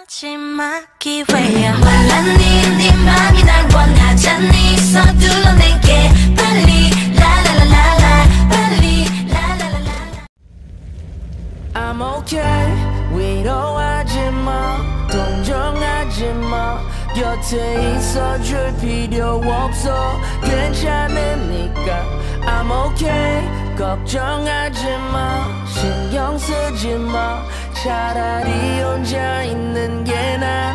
마지막 기회야. 말랐니 네 맘이 날 원하잖니. 서둘러 내게 빨리 라라라라라 빨리 라라라라라. I'm okay 위로하지마 동정하지마 곁에 있어줄 필요 없어 괜찮으니까 I'm okay 걱정하지마 신경 쓰지마 차라리 혼자 있는 게 난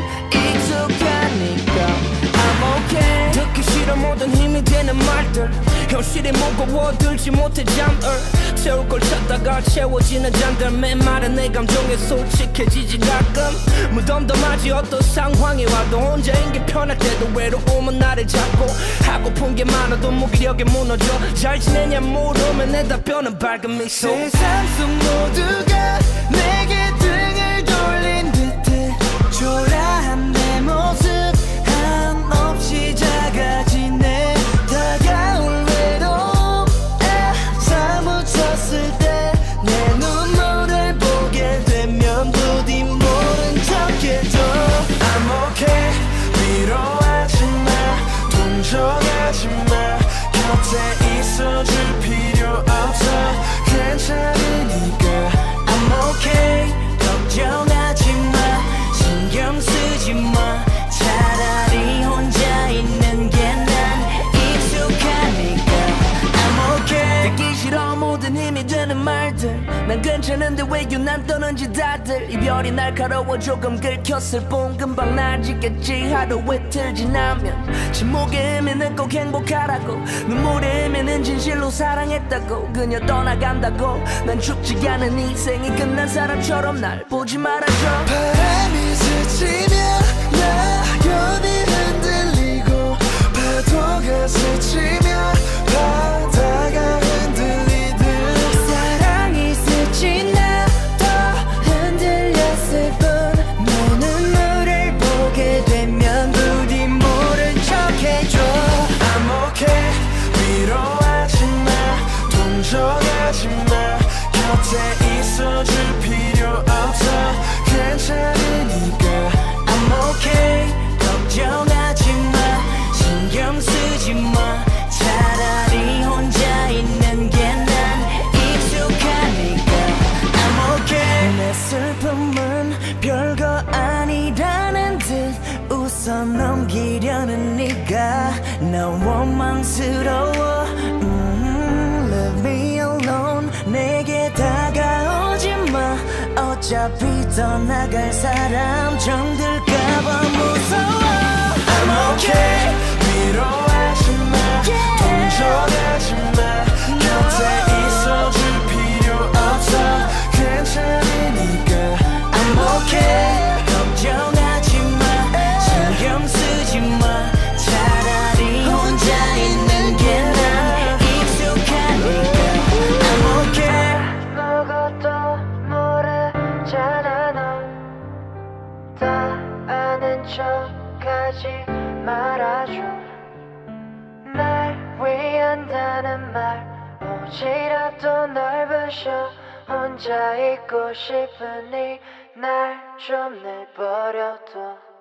익숙하니까 I'm okay 듣기 싫어 모든 힘이 되는 말들 현실이 무거워 들지 못해 잠을 채울 걸 찾다가 채워지는 잔들 메마른 내 감정에 솔직해지지 가끔 무덤덤하지 어떤 상황이 와도 혼자인 게 편할 때도 외로움은 나를 잡고 하고픈 게 많아도 무기력에 무너져 잘 지내냐 물으면 내 답변은 밝은 미소 세상 속 모두가 내게 등을 돌린 듯해 초라한 내 모습 한없이 작아지네 다가올 외로움에 사무쳤을 때 내 눈물을 보게 되면 부디 모른 척해줘 I'm okay 위로하지마 동정하지마 곁에 있어줄 필요 없어 괜찮으니까 I'm okay 걱정하지마 신경 쓰지마 차라리 혼자 있는 게 난 익숙하니까 I'm okay 듣기 싫어 모든 힘이 되는 말들 난 괜찮은데 왜 유난떠는지 다들 이별이 날카로워 조금 긁혔을 뿐 금방 나아지겠지 하루 이틀 지나면 침묵의 의미는 꼭 행복하라고 눈물의 의미는 진실로 사랑했다고 그녀 떠나간다고 난 죽지 않은 인생이 끝난 사람처럼 날 보지 말아줘 바람이 스치면 낙엽이 흔들리고 파도가 스치면 바다가 흔들리듯 사랑이 스친 나도 흔들렸을 뿐 내 눈물을 보게 되면 부디 모른 척해줘 I'm okay 위로하지마 동정하지마 곁에 있어줄 필요 없어 괜찮으니까 I'm okay 걱정하지마 신경 쓰지마 차라리 혼자 있는 게 난 익숙하니까 I'm okay 내 슬픔은 별거 아니라는 듯 웃어 넘기려는 네가 난 원망스러워 Leave me alone 내게 다가오지 마 어차피 떠나갈 사람 정들까봐 무서워 I'm okay 위로하지마 동정하지마 곁에 있어줄 필요 없어 괜찮으니까 I'm okay 걱정하지마 신경 쓰지마 차라리 혼자 있는 게 난 익숙하니까 I'm okay 아무것도 모르잖아 너 다 아는 척하지 말아줘 날 위한다는 말 오지랖도 넓으셔 혼자 있고 싶으니 날 좀 내버려둬